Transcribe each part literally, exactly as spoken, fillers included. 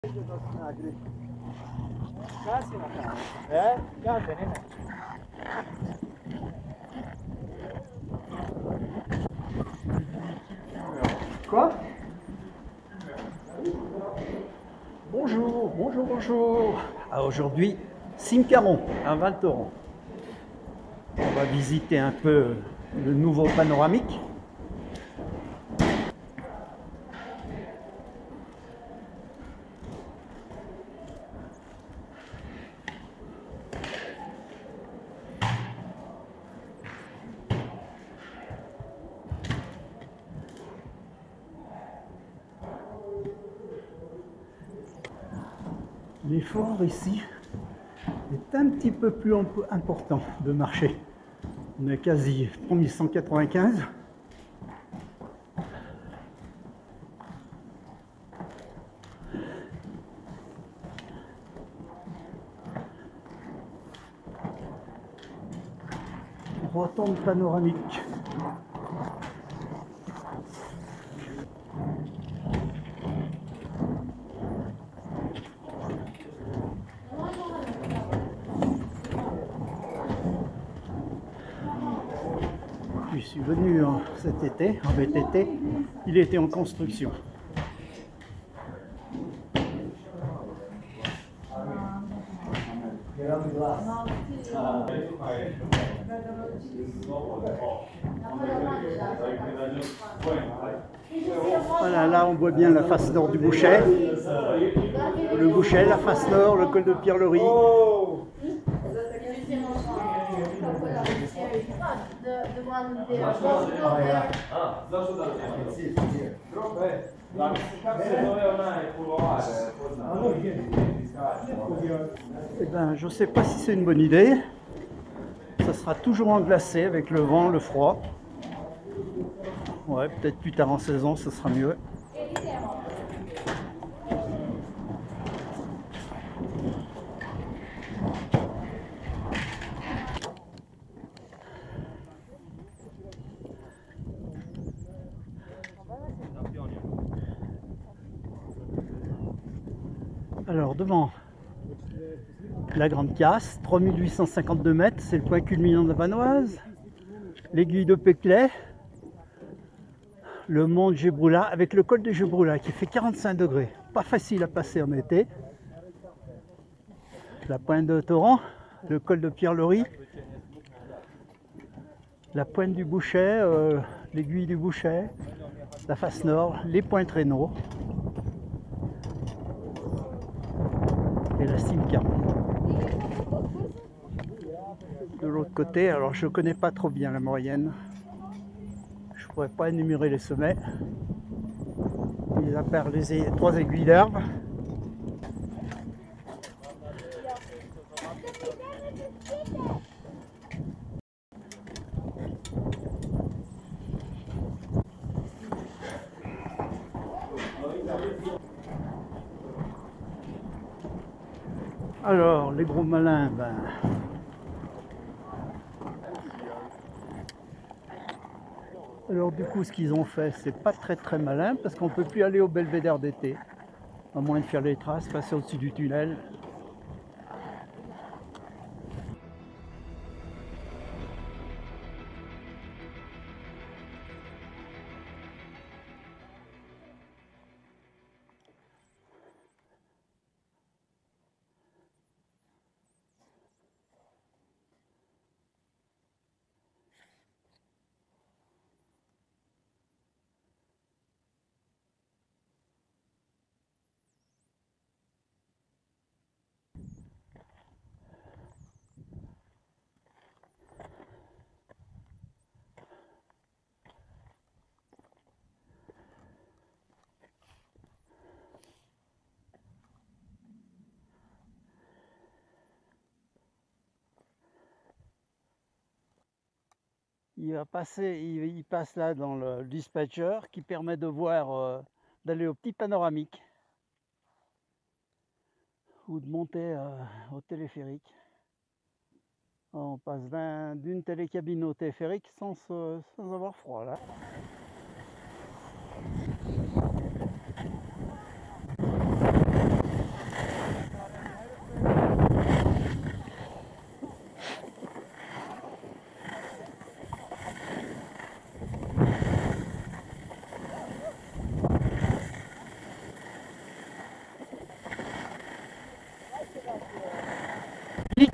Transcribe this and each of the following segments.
Quoi? Bonjour, bonjour, bonjour. Ah, aujourd'hui, Cime-Caron, à Val Thorens. On va visiter un peu le nouveau panoramique. L'effort ici est un petit peu plus important de marcher. On est quasi trois mille cent quatre-vingt-quinze. Rotonde panoramique. Je suis venu en, cet été, en V T T, il était en construction. Voilà, là on voit bien la face nord du Bouchet. Le Bouchet, la face nord, le col de Pierre-Lery. Eh ben, je ne sais pas si c'est une bonne idée. Ça sera toujours englacé avec le vent, le froid. Ouais, peut-être plus tard en saison, ce sera mieux. Alors devant la Grande Casse, trois mille huit cent cinquante-deux mètres, c'est le point culminant de la Vanoise. L'aiguille de Péclet, le mont de Gebroula avec le col de Gebroula qui fait quarante-cinq degrés. Pas facile à passer en été. La pointe de Thorens, le col de Pierre-Lery, la pointe du Bouchet, euh, l'aiguille du Bouchet, la face nord, les pointes Reynaud et la Cime-Caron. De l'autre côté, alors je ne connais pas trop bien la Maurienne. Je ne pourrais pas énumérer les sommets. Mis à part les trois aiguilles d'herbe. Alors, les gros malins, ben... Alors du coup, ce qu'ils ont fait, c'est pas très très malin, parce qu'on ne peut plus aller au belvédère d'été, à moins de faire les traces, passer au-dessus du tunnel. Il va passer, il, il passe là dans le dispatcher qui permet de voir, euh, d'aller au petit panoramique ou de monter euh, au téléphérique. On passe d'une télécabine au téléphérique sans, se, sans avoir froid là.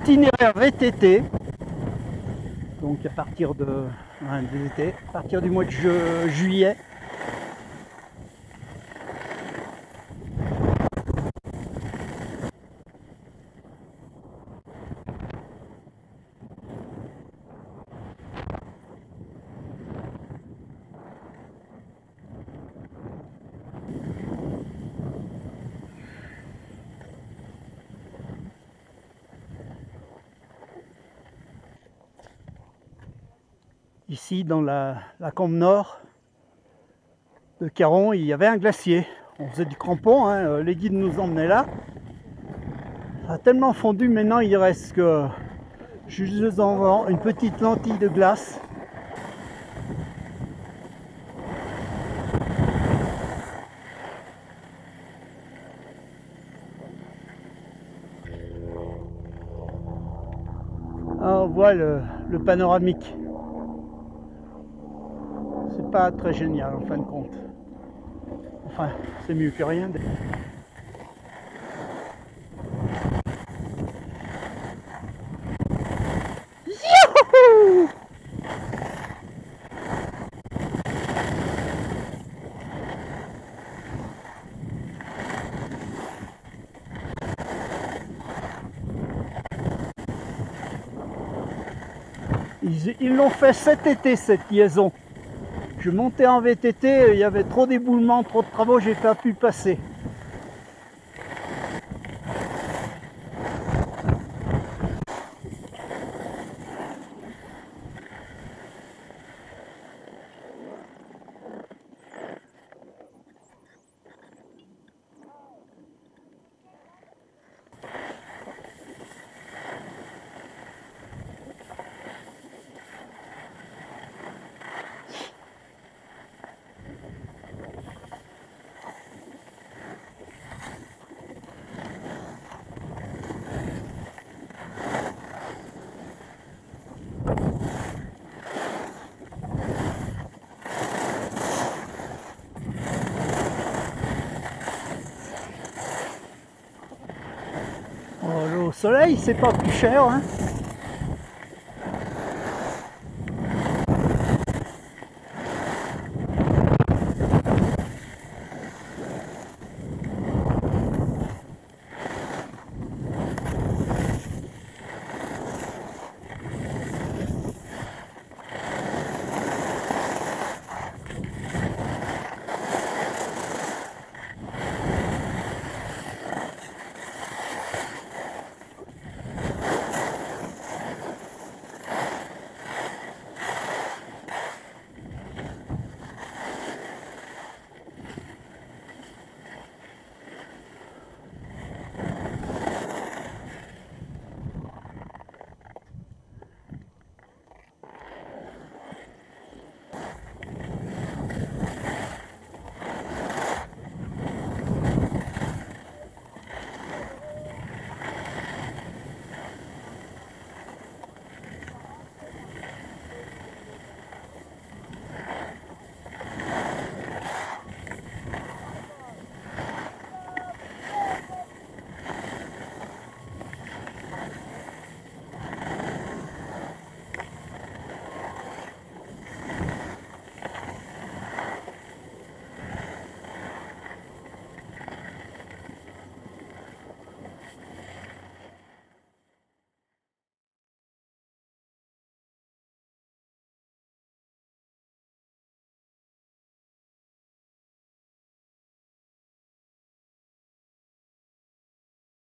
itinéraire V T T. Donc à partir de ouais, des étés, à partir du mois de ju juillet. Ici, dans la, la Combe Nord de Caron, il y avait un glacier. On faisait du crampon, hein, les guides nous emmenaient là. Ça a tellement fondu, maintenant il reste que juste devant une petite lentille de glace. Ah, on voit le, le panoramique. C'est pas très génial en fin de compte. Enfin, c'est mieux que rien. Youhou! Ils l'ont fait cet été, cette liaison. Je montais en V T T, il y avait trop d'éboulements, trop de travaux, j'ai pas pu passer. Oh, le soleil, c'est pas plus cher, hein.